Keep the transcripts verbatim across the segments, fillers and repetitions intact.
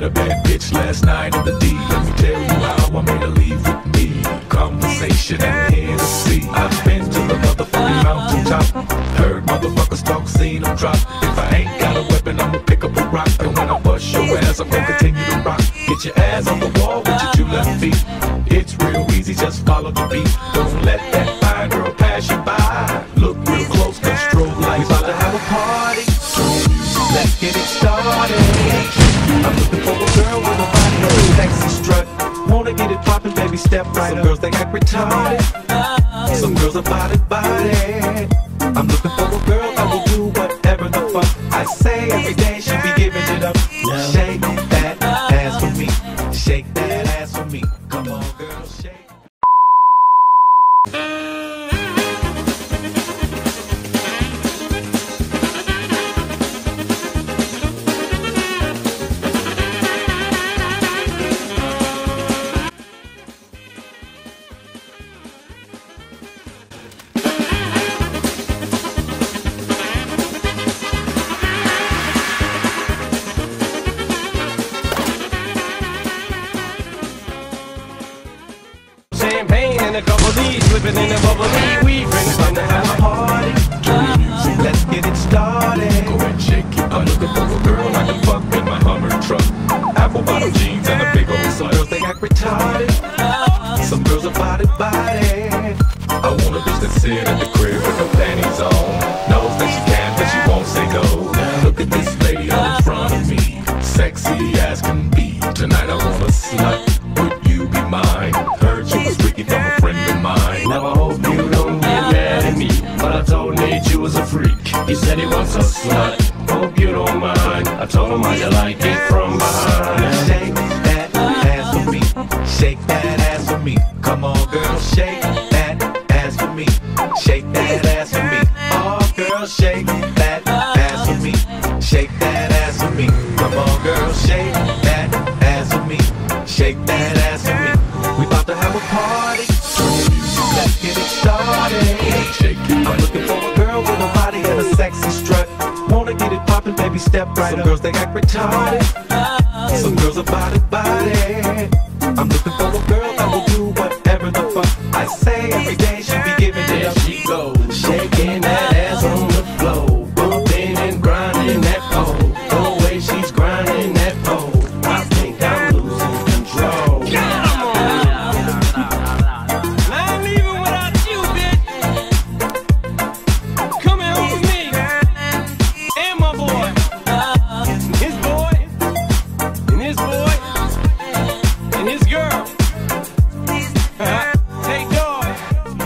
a bad bitch last night in the D. Let me tell you how I made her leave with me. Conversation and Hennessy. I've been to the motherfucking mountaintop. Heard motherfuckers talk, seen them drop. If I ain't got a weapon, I'ma pick up a rock. And when I bust your ass, I'm gonna continue to rock. Get your ass on the wall with your two left feet. It's real easy, just follow the beat. Don't let that fine girl pass you by. Look real close, cause strobe lights. We about to have a party. Let's get it started. I'm looking for a girl with a body of a sexy strut. Wanna get it poppin', baby, step right up. Some girls, they act retarded. Some girls are body, body. I'm looking for a girl that will do whatever the fuck I say. Every day she'll be giving it up. Shake that ass for me. Shake that ass for me. Come on, girl, shake. Champagne and a couple D's, flipping in a bubbly. We bring fun to have a party. Let's get it started. Go and shake it. I'm looking for a girl I can fuck in my Hummer truck. Apple bottom jeans and a big old slut. Some girls, they act retarded. Some girls are body, body. I want a bitch that sit at the crib with her panties on. Knows that she can, but she won't say no. Look at this lady all in front of me. Sexy as can be. Tonight I want a slut. Would you be mine? Heard you was freaky from a friend of mine. Now I hope you don't get mad at me, but I told Nate you was a freak. He said he wants a slut. Hope you don't mind. I told him how you like it from behind. Shake that ass for me. Shake that ass for me. Come on, girl, shake that ass for me. Shake that ass for me. Oh, girl, shake that ass for me. Shake that ass for me. Come on, girl, shake that ass for me. Shake that ass for me. We about to have a party. Let's get it started. I'm looking for a girl with a body and a sexy strut. Wanna get it poppin', baby, step right up. Some girls, they act retarded. Some girls are body, body. I'm looking for a girl that will do whatever the fuck I say. Every day she'll be giving it up. There she goes, shaking that ass on the floor, bumping and grinding that pole. The way she's grinding that pole, I think I'm losing control. I ain't leaving without you, bitch. Come here home with me, and my boy, his boy, and his boy, and his girl. Hey, dog.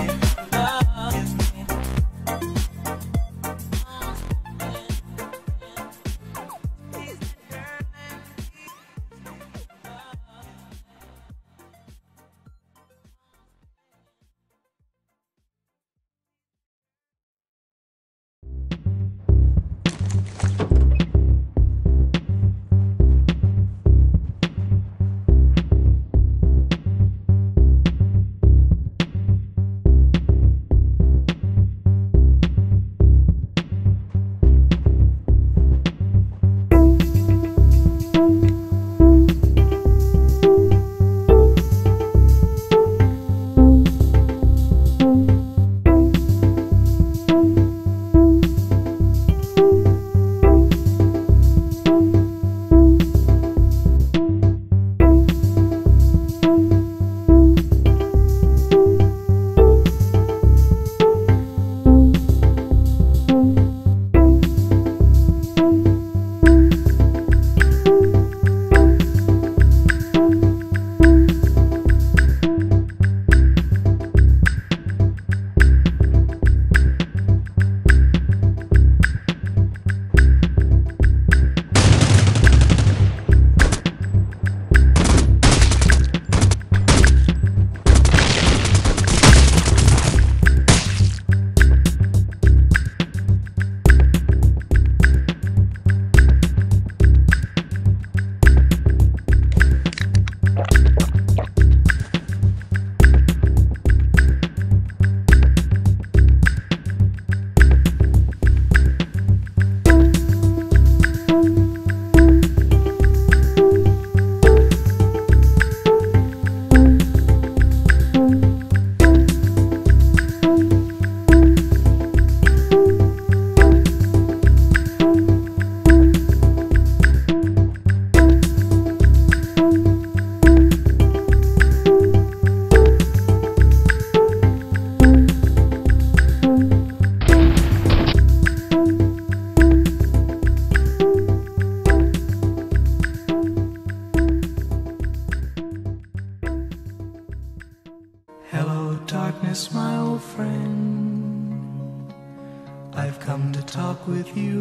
Yes, my old friend, I've come to talk with you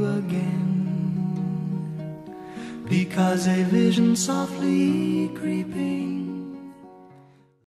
again, because a vision softly creeping